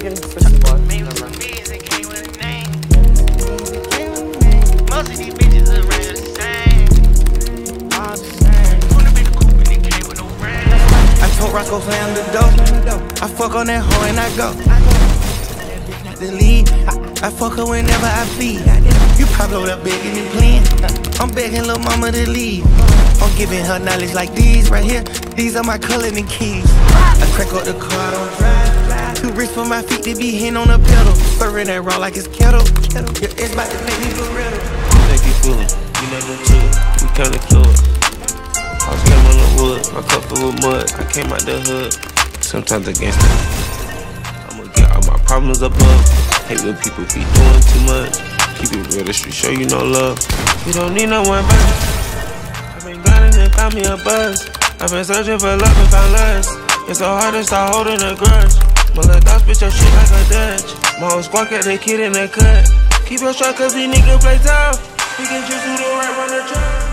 getting switchy boy. Most of these bitches are around the same. All the same. Wanna be the coupe and it came with no rain. I told Roscoe slam the door. I fuck on that hoe and I go. The lead. I fuck her whenever I feed. You Pablo up begging and pleading. I'm begging lil' mama to leave. I'm giving her knowledge like these right here. These are my coloring keys. I crack up the car, I don't drive. Too rich for my feet to be hitting on the pedal. Spurring that raw like it's kettle. Your ex bout to make me for real. Think you foolin', you never to it. We kinda fluid. I was came on the wood, my cup full of mud. I came out the hood, sometimes against it. I'ma get all my problems above. Hate when people be doing too much. Keep it real, the street show you no love. You don't need no one back. I've been grinding and found me a buzz. I've been searching for love and found lust. It's so hard to start holding a grudge. My little thoughts spit your shit like a Dutch. My whole squad kept the kid in the cut. Keep your shot cause these niggas play tough. We can just do the right run the track.